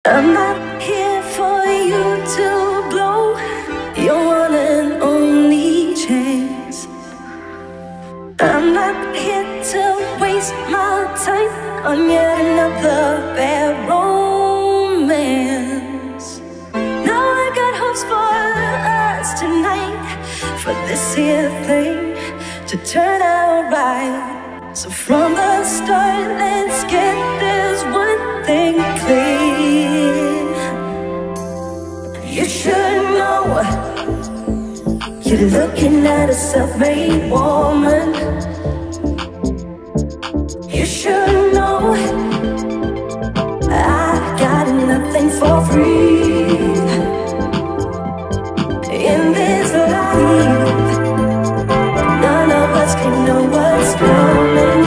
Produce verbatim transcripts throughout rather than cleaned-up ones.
I'm not here for you to blow your one and only chance. I'm not here to waste my time on yet another bad romance. Now I got hopes for us tonight, for this here thing to turn out right. So from the start, let's get this one thing clear. You should know you're looking at a self-made woman. You should know I got nothing for free in this life. None of us can know what's coming.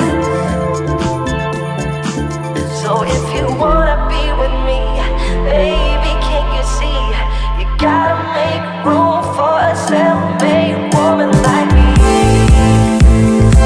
So if you wanna be with me, baby, can't you see? You gotta make room for a self-made woman like me.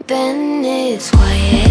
then it's quiet.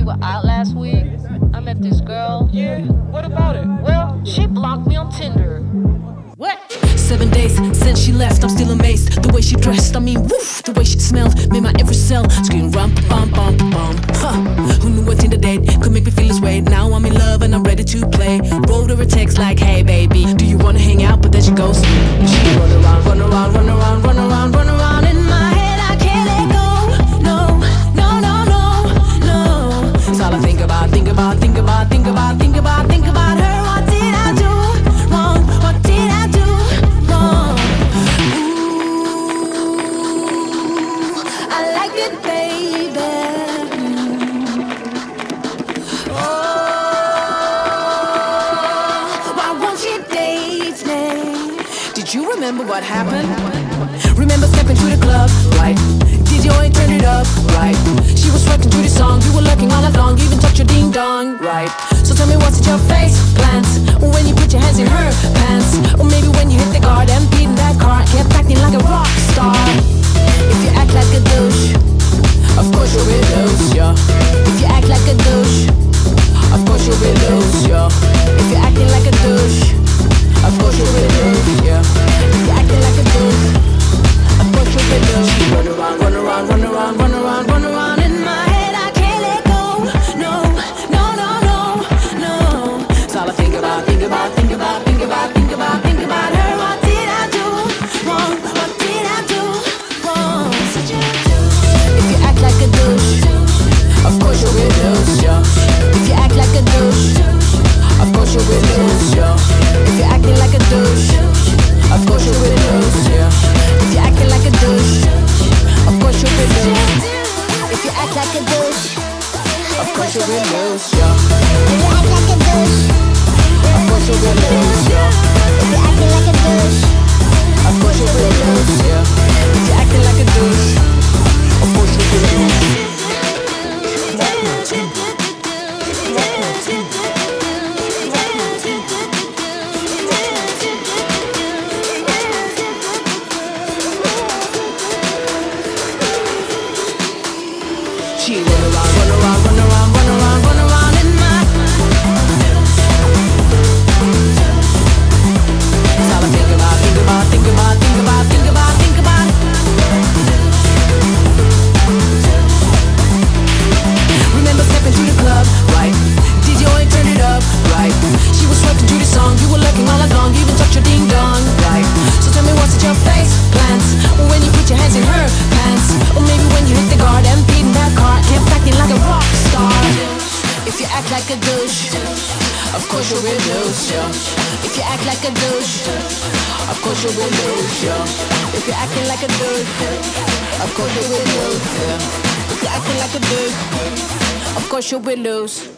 were out last week. I met this girl. Yeah, what about it? Well, she blocked me on Tinder. What? Seven days since she left, I'm still amazed. The way she dressed, I mean, woof. The way she smelled, made my every cell scream rum bum bum bum. Huh. Who knew a Tinder date could make me feel this way? Now I'm in love and I'm ready to play. Wrote her a text like, hey baby, do you wanna hang out? But then she goes, she run around, run around, run around, run around, run around in my head. I can't let go. No, no, no, no, no. It's all I think about, think about, think about, think about, think about, think about her. What did I do wrong? What did I do? Remember what happened? Remember stepping to the club, right? D J only turned it up, right? She was rocking to the song, you were looking all along, even touched your ding dong, right? So tell me what's in your face plans when you put your hands in her pants, or maybe when you hit the guard and beat in that car, kept acting like a rock star. If you act like a douche, of course you will lose, yeah. If you act like a douche, of course you will lose, yeah. If you're acting like a douche, of course you will lose, yeah. If you're acting like a douche, of course you will lose. She run around, run around, run around, run around, run around in my head. I can't let go. No, no, no, no, no. It's all I think about, think about, think about, think about, think about, think about her. What did I do wrong? What did I do wrong? If you act like a douche, of course you will lose, yeah. If you act like a douche, of course you will lose, yeah. If you're acting like a douche, of course you will lose, yeah. If you're acting like a douche, of course you will lose. If you act like a douche, of course you will lose, yeah. If you act like a douche, of course you will lose, yeah. If you're acting like a douche, of course you will lose, yeah. If you're acting like a douche, of course you will lose. She run around, run around, run around, run around, run around in my. It's all I think about, think about, think about, think about, think about, think about. Remember stepping to the club, right? D J only turned it up, right? She was rocking to the song, you were looking all along, even touched your ding dong, right? So tell me what's in your face plans when you put your hands in her pants, or maybe when you hit the guard and beat in that car, kept acting like a rock star. If you act like a douche, of course you will lose, yeah. If you act like a douche, of course you will lose, yeah. If you're acting like a douche, of course you will lose, yeah. If you're acting like a douche, of course you will lose.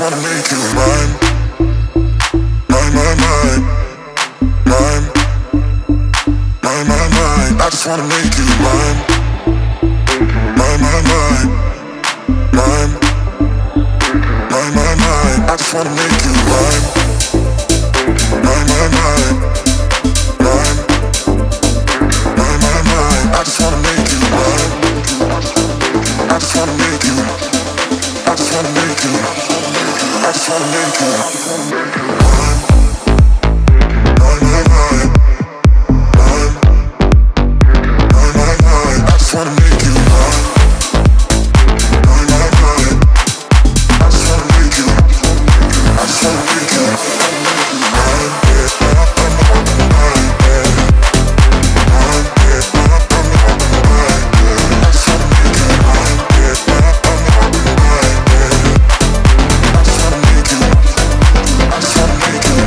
wanna make you mine, mine, mine, mine, mine, mine, mine, mine. I just wanna make you mine, mine, mine, mine, mine, mine, mine, mine. I just wanna make you mine, mine, mine, mine, mine, mine, mine, mine. I just wanna make you mine. I just wanna make you. I just wanna make you. I just wanna make you. Mine, mine, mine, mine, mine, mine, mine, mine. I just wanna make you mine, mine, mine, mine. I just wanna make you. I just wanna make you mine, yeah, mine, mine, yeah, mine, yeah, mine, mine, yeah. I just wanna make you mine, yeah, mine, mine, yeah. I just wanna make you. I just wanna make you.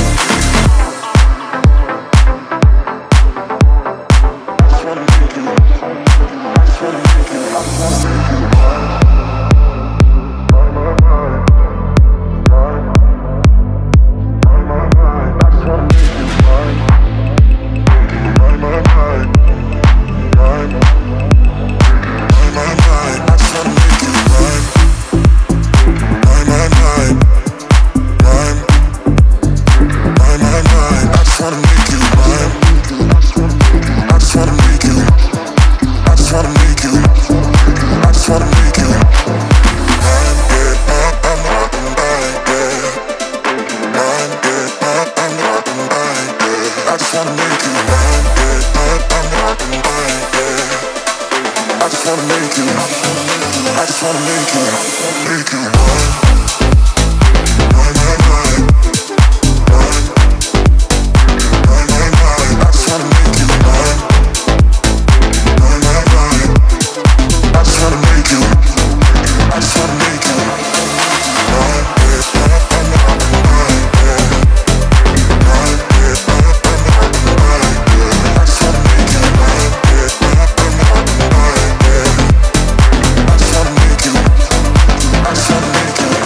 I just wanna make you. I just wanna make you. I just wanna make you mine, mine, mine, mine, mine, mine, mine, mine. I just wanna make you mine, mine, mine, mine, mine, mine, mine, mine. I just wanna make you mine, mine, mine, mine, mine, mine, mine, mine. I just wanna make you mine. I just wanna make you. I just wanna make you. I just wanna make you mine, yeah, mine, mine, mine, yeah, mine, yeah, mine, mine, mine, yeah. I just wanna make you mine, yeah, mine, mine, mine, yeah. I just wanna make you. I just wanna make you. Make you mine, mine, mine, mine, mine, mine, mine, mine. I just wanna make you mine, mine, mine, mine. I just wanna make you. I just wanna make you mine, yeah, mine, mine, mine, yeah, mine, yeah, mine, mine, yeah. I just wanna make you mine, yeah, mine, mine, mine, yeah. I just wanna make you. I just wanna make you.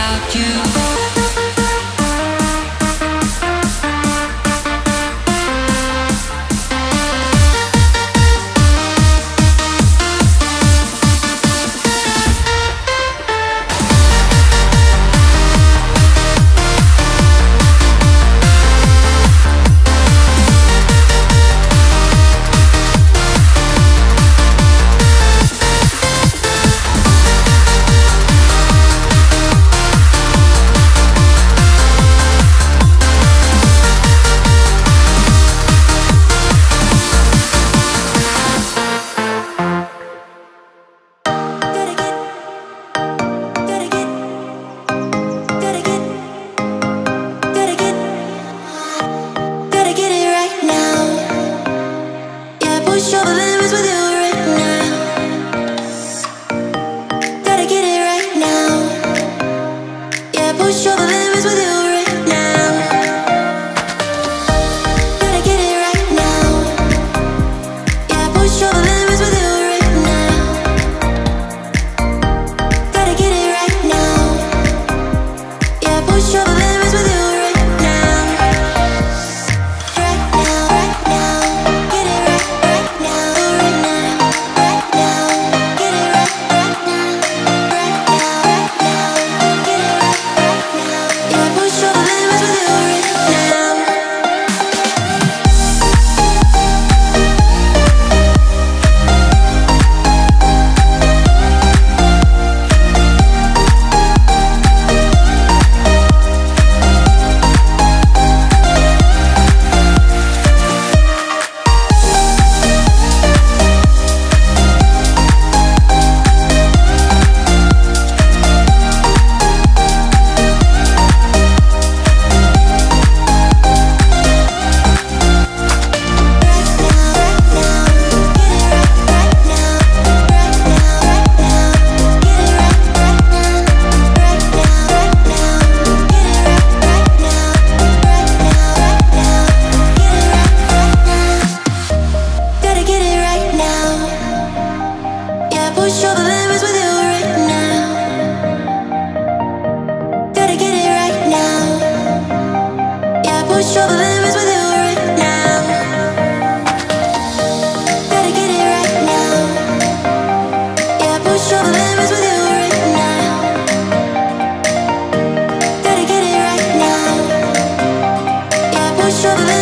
without you. Show